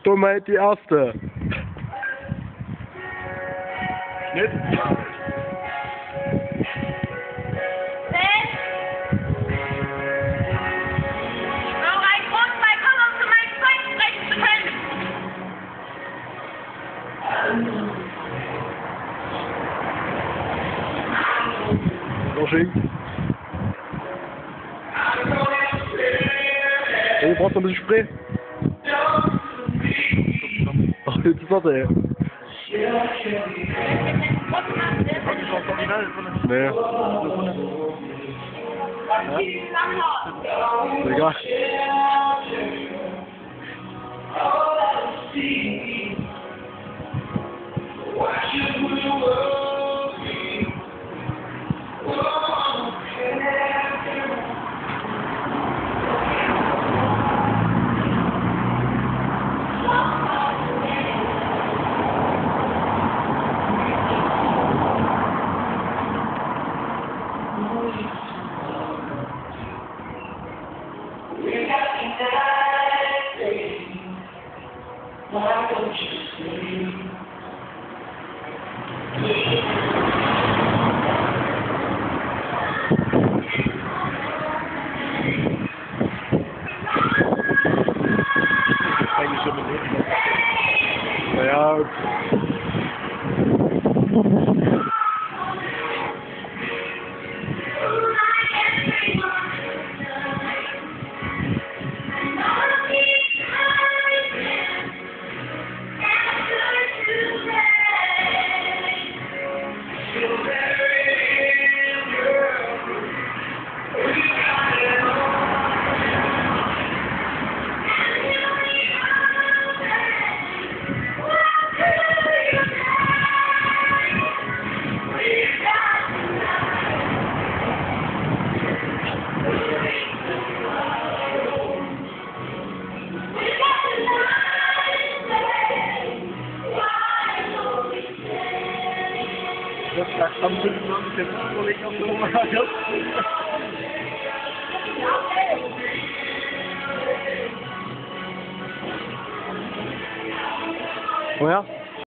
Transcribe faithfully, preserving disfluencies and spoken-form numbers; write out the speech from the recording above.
Dumme hält die erste. Schnitt. Roger. Hey, brauchst du ein bisschen Spray? Ach, jetzt ist das, ey. Nee. Egal. Why don't you see? Eigentlich schon benutzt. Naja. Das sagt am fünfundzwanzig jetzt überlegt, ob du nochmal hast. Oh ja?